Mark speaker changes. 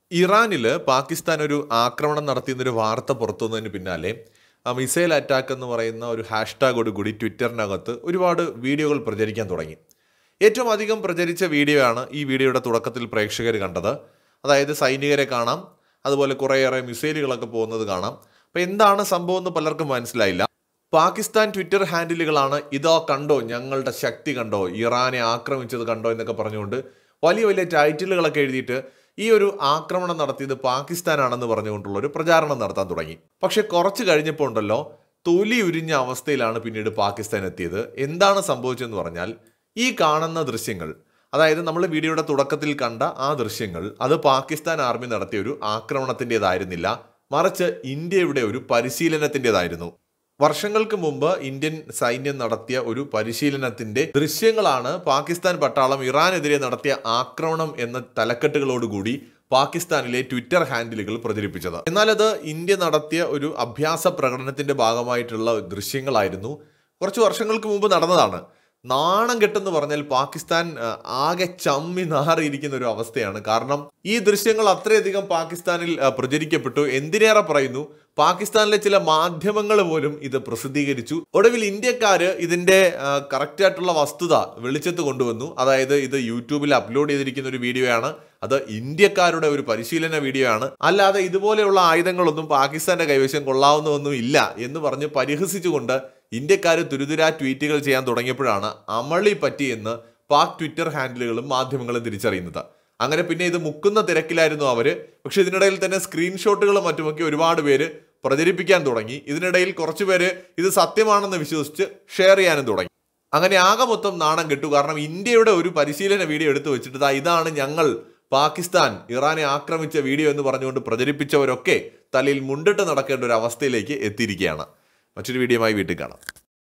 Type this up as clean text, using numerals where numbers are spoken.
Speaker 1: ഇറാനിൽ പാകിസ്ഥാൻ ഒരു ആക്രമണം നടത്തിയെന്നൊരു വാർത്ത പുറത്തുവന്നതിന് പിന്നാലെ മിസൈൽ അറ്റാക്ക് എന്ന് പറയുന്ന ഒരു ഹാഷ്ടാഗോട് കൂടി ട്വിറ്ററിനകത്ത് ഒരുപാട് വീഡിയോകൾ പ്രചരിക്കാൻ തുടങ്ങി. ഏറ്റവും അധികം പ്രചരിച്ച വീഡിയോ ആണ് ഈ വീഡിയോയുടെ തുടക്കത്തിൽ പ്രേക്ഷകർ കണ്ടത്. അതായത് സൈനികരെ കാണാം, അതുപോലെ കുറേയേറെ മിസൈലുകളൊക്കെ പോകുന്നത് കാണാം. അപ്പോൾ എന്താണ് സംഭവം എന്ന് പലർക്കും മനസ്സിലായില്ല. പാകിസ്ഥാൻ ട്വിറ്റർ ഹാൻഡിലുകളാണ് ഇതോ കണ്ടോ, ഞങ്ങളുടെ ശക്തി കണ്ടോ, ഇറാനെ ആക്രമിച്ചത് കണ്ടോ എന്നൊക്കെ പറഞ്ഞുകൊണ്ട് വലിയ വലിയ ടൈറ്റിലുകളൊക്കെ എഴുതിയിട്ട് ഈ ഒരു ആക്രമണം നടത്തിയത് പാകിസ്ഥാനാണെന്ന് പറഞ്ഞുകൊണ്ടുള്ള ഒരു പ്രചാരണം നടത്താൻ തുടങ്ങി. പക്ഷെ കുറച്ച് കഴിഞ്ഞപ്പോൾ ഉണ്ടല്ലോ, തൊലി ഉരിഞ്ഞ അവസ്ഥയിലാണ് പിന്നീട് പാകിസ്ഥാൻ എത്തിയത്. എന്താണ് സംഭവിച്ചതെന്ന് പറഞ്ഞാൽ, ഈ കാണുന്ന ദൃശ്യങ്ങൾ, അതായത് നമ്മൾ വീഡിയോയുടെ തുടക്കത്തിൽ കണ്ട ആ ദൃശ്യങ്ങൾ, അത് പാകിസ്ഥാൻ ആർമി നടത്തിയ ഒരു ആക്രമണത്തിൻ്റെതായിരുന്നില്ല, മറിച്ച് ഇന്ത്യയുടെ ഒരു പരിശീലനത്തിൻ്റെതായിരുന്നു. വർഷങ്ങൾക്ക് മുമ്പ് ഇന്ത്യൻ സൈന്യം നടത്തിയ ഒരു പരിശീലനത്തിന്റെ ദൃശ്യങ്ങളാണ് പാകിസ്ഥാൻ പട്ടാളം ഇറാനെതിരെ നടത്തിയ ആക്രമണം എന്ന തലക്കെട്ടുകളോടുകൂടി പാകിസ്ഥാനിലെ ട്വിറ്റർ ഹാൻഡിലുകൾ പ്രചരിപ്പിച്ചത്. എന്നാൽ അത് ഇന്ത്യ നടത്തിയ ഒരു അഭ്യാസ പ്രകടനത്തിന്റെ ഭാഗമായിട്ടുള്ള ദൃശ്യങ്ങളായിരുന്നു. കുറച്ച് വർഷങ്ങൾക്ക് മുമ്പ് നടന്നതാണ്. നാണം കെട്ടെന്ന് പറഞ്ഞാൽ പാകിസ്ഥാൻ ആകെ ചമ്മി നാറിയിരിക്കുന്ന ഒരു അവസ്ഥയാണ്. കാരണം ഈ ദൃശ്യങ്ങൾ അത്രയധികം പാകിസ്ഥാനിൽ പ്രചരിക്കപ്പെട്ടു. എന്തിനേറെ പറയുന്നു, പാകിസ്ഥാനിലെ ചില മാധ്യമങ്ങൾ പോലും ഇത് പ്രസിദ്ധീകരിച്ചു. ഒടുവിൽ ഇന്ത്യക്കാര് ഇതിന്റെ കറക്റ്റായിട്ടുള്ള വസ്തുത വെളിച്ചത്ത് കൊണ്ടുവന്നു. അതായത് ഇത് യൂട്യൂബിൽ അപ്ലോഡ് ചെയ്തിരിക്കുന്ന ഒരു വീഡിയോ ആണ്, അത് ഇന്ത്യക്കാരുടെ ഒരു പരിശീലന വീഡിയോ ആണ്, അല്ലാതെ ഇതുപോലെയുള്ള ആയുധങ്ങളൊന്നും പാകിസ്ഥാന്റെ കൈവശം കൊള്ളാവുന്നതൊന്നും ഇല്ല എന്ന് പറഞ്ഞ് പരിഹസിച്ചുകൊണ്ട് ഇന്ത്യക്കാർ തുരുതുരാ ട്വീറ്റുകൾ ചെയ്യാൻ തുടങ്ങിയപ്പോഴാണ് അമളി പറ്റിയെന്ന് പാക് ട്വിറ്റർ ഹാൻഡിലുകളും മാധ്യമങ്ങളും തിരിച്ചറിയുന്നത്. അങ്ങനെ പിന്നെ ഇത് മുക്കുന്ന തിരക്കിലായിരുന്നു അവര്. പക്ഷെ ഇതിനിടയിൽ തന്നെ സ്ക്രീൻഷോട്ടുകളും മറ്റുമൊക്കെ ഒരുപാട് പേര് പ്രചരിപ്പിക്കാൻ തുടങ്ങി. ഇതിനിടയിൽ കുറച്ചുപേര് ഇത് സത്യമാണെന്ന് വിശ്വസിച്ച് ഷെയർ ചെയ്യാനും തുടങ്ങി. അങ്ങനെ ആകെ മൊത്തം നാണം കെട്ടു. കാരണം ഇന്ത്യയുടെ ഒരു പരിശീലന വീഡിയോ എടുത്തു വെച്ചിട്ട് ഇതാണ് ഞങ്ങൾ പാകിസ്ഥാൻ ഇറാനെ ആക്രമിച്ച വീഡിയോ എന്ന് പറഞ്ഞുകൊണ്ട് പ്രചരിപ്പിച്ചവരൊക്കെ തലയിൽ മുണ്ടിട്ട് നടക്കേണ്ട ഒരു അവസ്ഥയിലേക്ക് എത്തിയിരിക്കുകയാണ്. മറ്റൊരു വീഡിയോയുമായി വീട്ടിൽ കാണാം.